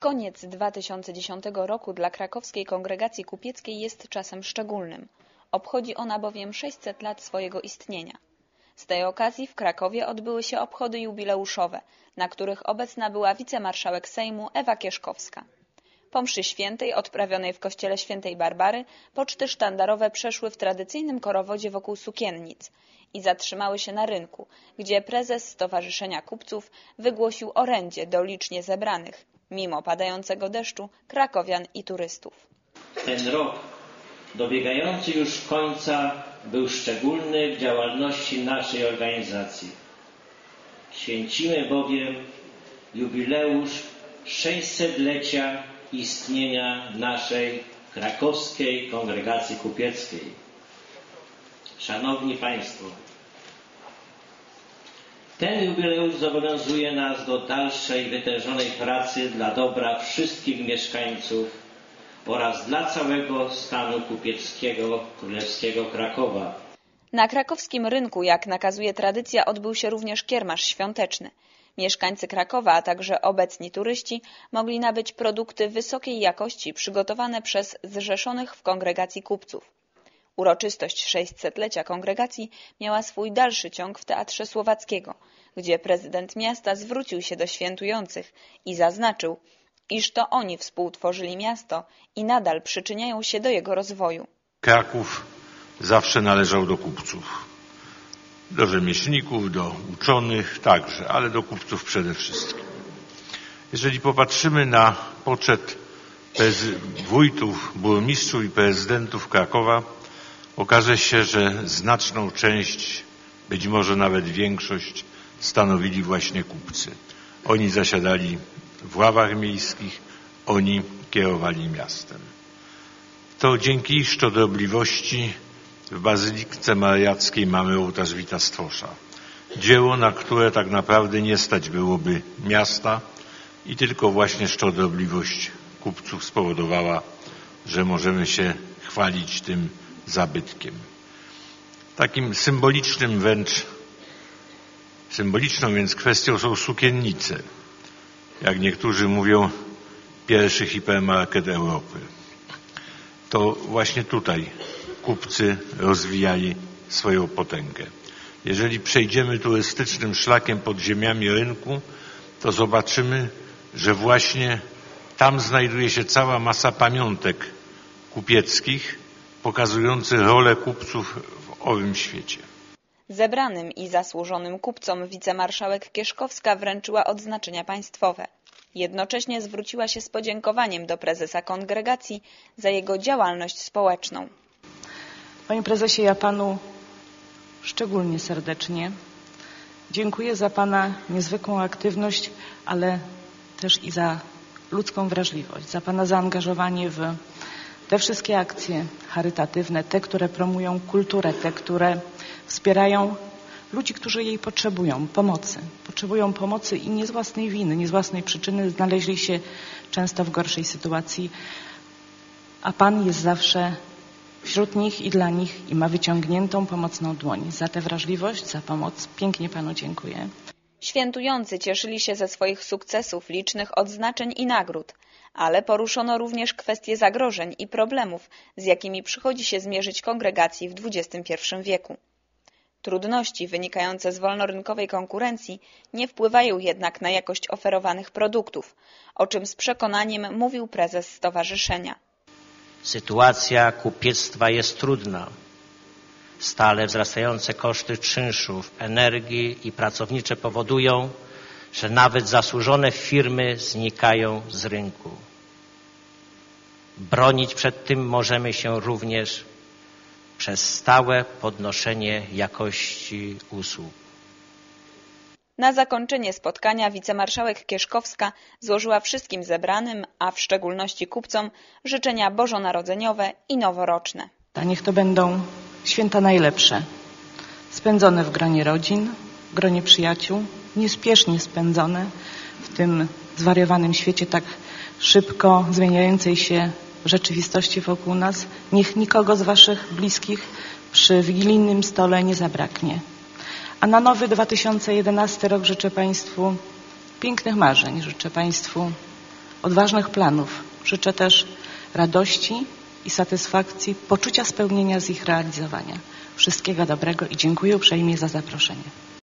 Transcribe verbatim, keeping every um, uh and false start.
Koniec dwa tysiące dziesiątego roku dla krakowskiej kongregacji kupieckiej jest czasem szczególnym. Obchodzi ona bowiem sześćset lat swojego istnienia. Z tej okazji w Krakowie odbyły się obchody jubileuszowe, na których obecna była wicemarszałek Sejmu Ewa Kieszkowska. Po mszy świętej odprawionej w kościele świętej Barbary poczty sztandarowe przeszły w tradycyjnym korowodzie wokół sukiennic i zatrzymały się na rynku, gdzie prezes Stowarzyszenia Kupców wygłosił orędzie do licznie zebranych, mimo padającego deszczu, krakowian i turystów. Ten rok dobiegający już końca był szczególny w działalności naszej organizacji. Święcimy bowiem jubileusz sześćsetlecia istnienia naszej krakowskiej kongregacji kupieckiej. Szanowni Państwo, ten jubileusz zobowiązuje nas do dalszej wytężonej pracy dla dobra wszystkich mieszkańców oraz dla całego stanu kupieckiego Królewskiego Krakowa. Na krakowskim rynku, jak nakazuje tradycja, odbył się również kiermasz świąteczny. Mieszkańcy Krakowa, a także obecni turyści mogli nabyć produkty wysokiej jakości przygotowane przez zrzeszonych w kongregacji kupców. Uroczystość sześćsetlecia kongregacji miała swój dalszy ciąg w Teatrze Słowackiego, gdzie prezydent miasta zwrócił się do świętujących i zaznaczył, iż to oni współtworzyli miasto i nadal przyczyniają się do jego rozwoju. Kraków zawsze należał do kupców. Do rzemieślników, do uczonych także, ale do kupców przede wszystkim. Jeżeli popatrzymy na poczet wójtów, burmistrzów i prezydentów Krakowa, okaże się, że znaczną część, być może nawet większość, stanowili właśnie kupcy. Oni zasiadali w ławach miejskich, oni kierowali miastem. To dzięki ich szczodrobliwości w Bazylice Mariackiej mamy ołtarz Wita Stwosza. Dzieło, na które tak naprawdę nie stać byłoby miasta i tylko właśnie szczodrobliwość kupców spowodowała, że możemy się chwalić tym zabytkiem. Takim symbolicznym wręcz, symboliczną więc kwestią są sukiennice. Jak niektórzy mówią, pierwszy hipermarket Europy. To właśnie tutaj kupcy rozwijali swoją potęgę. Jeżeli przejdziemy turystycznym szlakiem podziemiami rynku, to zobaczymy, że właśnie tam znajduje się cała masa pamiątek kupieckich, pokazujących rolę kupców w owym świecie. Zebranym i zasłużonym kupcom wicemarszałek Kieszkowska wręczyła odznaczenia państwowe. Jednocześnie zwróciła się z podziękowaniem do prezesa kongregacji za jego działalność społeczną. Panie prezesie, ja panu szczególnie serdecznie dziękuję za pana niezwykłą aktywność, ale też i za ludzką wrażliwość, za pana zaangażowanie w te wszystkie akcje charytatywne, te, które promują kulturę, te, które wspierają ludzi, którzy jej potrzebują, pomocy. Potrzebują pomocy i nie z własnej winy, nie z własnej przyczyny, znaleźli się często w gorszej sytuacji, a pan jest zawsze wśród nich i dla nich i ma wyciągniętą pomocną dłoń. Za tę wrażliwość, za pomoc pięknie panu dziękuję. Świętujący cieszyli się ze swoich sukcesów, licznych odznaczeń i nagród, ale poruszono również kwestie zagrożeń i problemów, z jakimi przychodzi się zmierzyć kongregacji w dwudziestym pierwszym wieku. Trudności wynikające z wolnorynkowej konkurencji nie wpływają jednak na jakość oferowanych produktów, o czym z przekonaniem mówił prezes stowarzyszenia. Sytuacja kupiectwa jest trudna. Stale wzrastające koszty czynszów, energii i pracownicze powodują, że nawet zasłużone firmy znikają z rynku. Bronić przed tym możemy się również przez stałe podnoszenie jakości usług. Na zakończenie spotkania wicemarszałek Kieszkowska złożyła wszystkim zebranym, a w szczególności kupcom, życzenia bożonarodzeniowe i noworoczne. A niech to będą święta najlepsze, spędzone w gronie rodzin, w gronie przyjaciół, niespiesznie spędzone w tym zwariowanym świecie tak szybko zmieniającej się rzeczywistości wokół nas. Niech nikogo z waszych bliskich przy wigilijnym stole nie zabraknie. A na nowy dwa tysiące jedenasty rok życzę państwu pięknych marzeń, życzę państwu odważnych planów. Życzę też radości i satysfakcji, poczucia spełnienia z ich realizowania. Wszystkiego dobrego i dziękuję uprzejmie za zaproszenie.